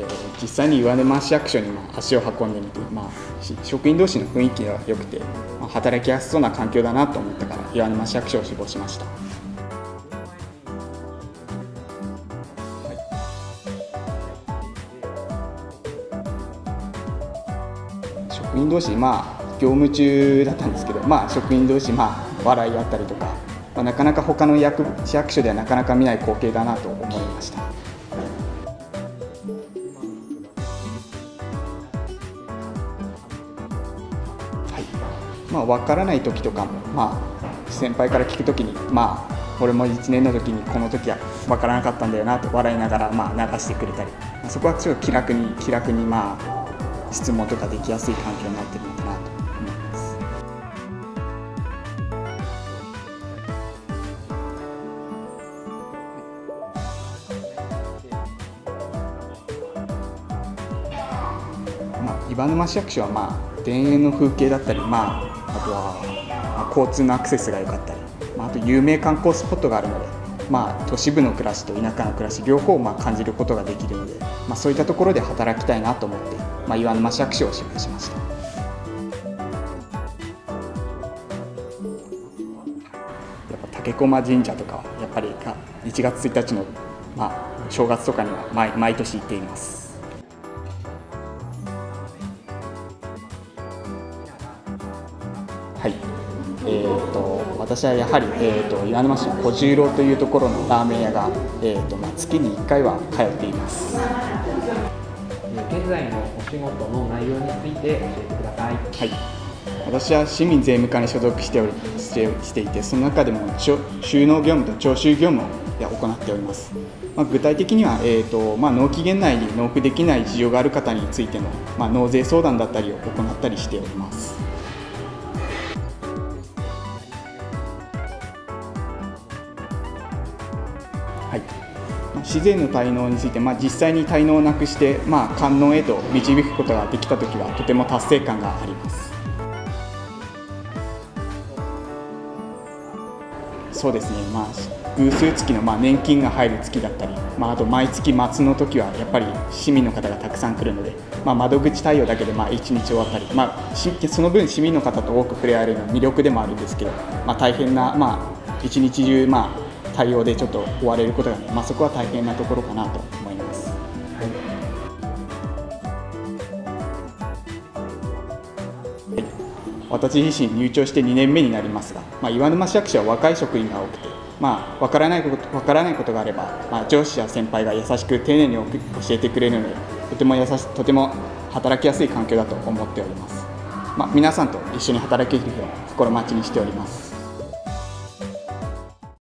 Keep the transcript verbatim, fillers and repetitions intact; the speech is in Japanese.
ー、実際に岩沼市役所にも足を運んでみて、まあ、職員同士の雰囲気が良くて、まあ、働きやすそうな環境だなと思ったから岩沼市役所を志望しました。職員同士、まあ、業務中だったんですけど、まあ、職員同士、まあ、笑い合ったりとか、まあ、なかなか他の役市役所ではなかなか見ない光景だなと思いました。まあ、分からない時とかも、まあ、先輩から聞く時に、まあ、俺もいちねんの時にこの時は分からなかったんだよなと笑いながら、まあ、流してくれたり、まあ、そこはちょっと気楽に気楽に、まあ、質問とかできやすい環境になっているのかなと思います。まあ、岩沼市役所は、まあ、田園の風景だったり、まああとは、まあ、交通のアクセスが良かったり、まあ、あと有名観光スポットがあるので、まあ、都市部の暮らしと田舎の暮らし両方をまあ感じることができるので、まあ、そういったところで働きたいなと思って、まあ、岩沼市役所を志望しました。やっぱ竹駒神社とかはやっぱりいちがつついたちの、まあ、正月とかには 毎, 毎年行っています。はい、えー、と私はやはり、えー、と岩沼市の小十郎というところのラーメン屋が、えーとまあ、月にいっかいは通っています。 現在のお仕事の内容について教えてください。 はい、私は市民税務課に所属しておりしてしていて、その中でも収納業務と徴収業務を行っております。まあ、具体的には、えーとまあ、納期限内に納付できない事情がある方についての、まあ、納税相談だったりを行ったりしております。はい、市税の滞納について、まあ、実際に滞納をなくして、まあ、完納へと導くことができたときはとても達成感があります。そうですね、まあ、偶数月のまあ年金が入る月だったり、まあ、あと毎月末の時はやっぱり市民の方がたくさん来るので、まあ、窓口対応だけでまあいちにち終わったり、まあ、その分市民の方と多く触れ合えるのは魅力でもあるんですけど、まあ、大変な、まあ、一日中、まあ対応でちょっと追われることが、まあ、そこは大変なところかなと思います。はい、私自身入庁してにねんめになりますが、まあ、岩沼市役所は若い職員が多くて、まあ、分からないこと、分からないことがあれば、まあ、上司や先輩が優しく丁寧に教えてくれるので、とても優しとても働きやすい環境だと思っております。まあ、皆さんと一緒に働ける日を心待ちにしております。